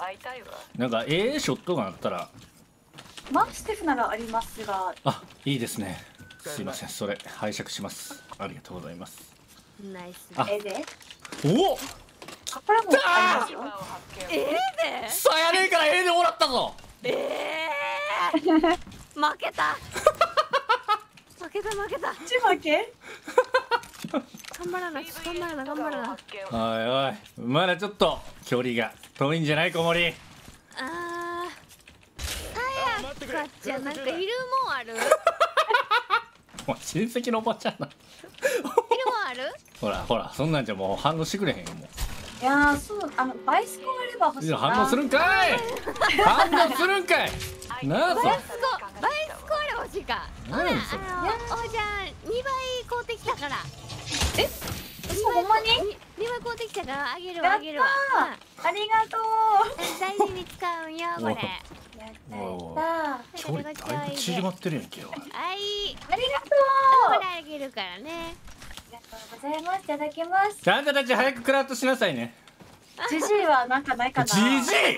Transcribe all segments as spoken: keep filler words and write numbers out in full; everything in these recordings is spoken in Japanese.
会いたいわ。 なんかええショットがあったら。 マステフならありますが。 あ、いいですね。すいません、それ拝借します。ありがとうございます。 ナイス。 あ、 えで。 おお。 あ、これもありますよ。 えーで。 さやねえからええでもらったぞ。 ええー。負けた。負けた負けた。 ち負け。 頑張らな頑張らな頑張らな。 おいおい、まだちょっと距離が遠いんじゃない、小森。 ああ。さやかちゃんなんかいるもんある？いるお前親戚のおばちゃんな。 もんある？ ほらほら、そんなんじゃもう反応してくれへんよもいやー、そう、あのバイスコあれば欲う。 しいな。 いや反応するんかい。反応するんかい。なあそれ。 バイスコバイスコあれ欲しいか。ほらあの何それおじゃんにばい買うてきたから。 え、そうほんまに？ にばい買うてきたからあげるやったーわあげるわ。 ありがとうん大事に使うんよこれ。 う。やったやった距離だいぶ縮まってるやんけよ。 はい。 ありがとう。 これあげるからね。 ありがとうございます。いただきます。 ちゃんたたち早くクラウトしなさいね。 ジジイはなんかないかな。 じじい。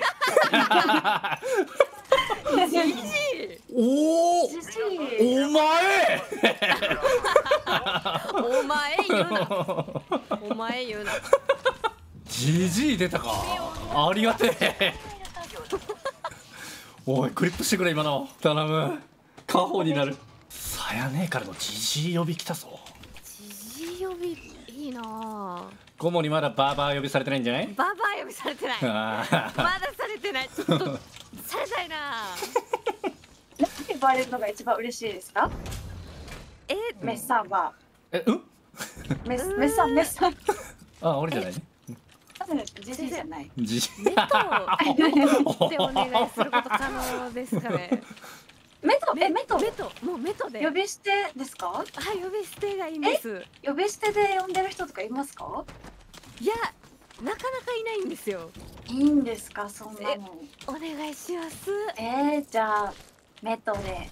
おお。 ジジイ。 お前。 お前言うな。お前言うな。 じじい出たか。ありがてえ。おいクリップしてくれ今の。頼む。家宝になる。さやねえからのじじい呼び来たぞ。 じじ呼びいいなぁ。 小森まだバーバー呼びされてないんじゃない？ ババア呼びされてない。まだあされてない。ちょっとされたいなぁ。 何てバレるのが一番嬉しいですか？ え、 メッサンは。 え、うん？ メスメッサンメッサン。 あ、俺じゃないね。 多分ジジイじゃない。 じじい。 目とってお願いすること可能ですかね。 メトえメト目ともう目とで。 呼び捨てですか？ はい呼び捨てがいいんです。 呼び捨てで呼んでる人とかいますか？ いやなかなかいないんですよ。 いいんですかそんなの。 お願いします。 えー、じゃあメトで。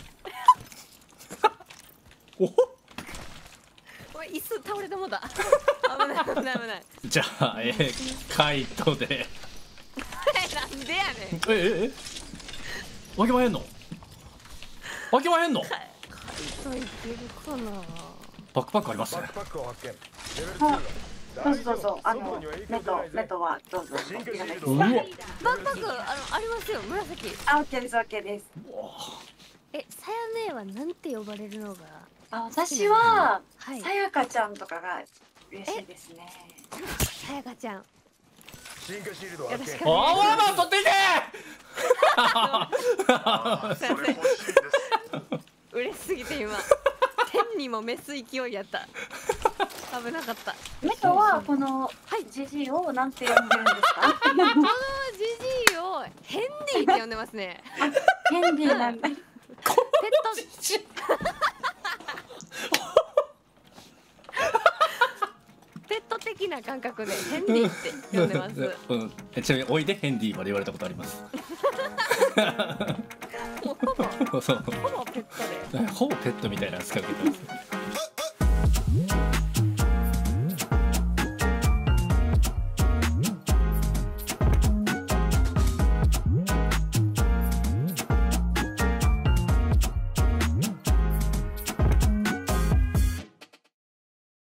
お。 おい椅子倒れてもうた。危ない危ない危ない。 じゃあ、えー、カイトで。 なんでやねん。 えええ。開けまへんの？開けまへんの？ カイトいけるかな。 バックパックありますね。 あ、どうぞどうぞ。あのメトメトはどうぞ。いただきうわ。 ます。 バックパックあのありますよ紫。 あ、オッケーですオッケーです。 え、さやねえはなんて呼ばれるのが。 あ、私ははい。 さやかちゃんとかが嬉しいですね。 さやかちゃん。よ進化シールドろしくお願いしおー、ままあ取っていけ。 す。すいません。嬉しすぎて今。天にもメス勢いやった。危なかった。 メトはこのはいジジイをなんて呼んでるんですか？ このジジイをヘンディって呼んでますね。 ヘンディなんだ。 ペットペット的な感覚でヘンディって呼んでます。 うん、えちなみにおいでヘンディまで言われたことあります。 もうほぼそう。 ほぼペットで。 ほぼペットみたいな扱いを受けてます。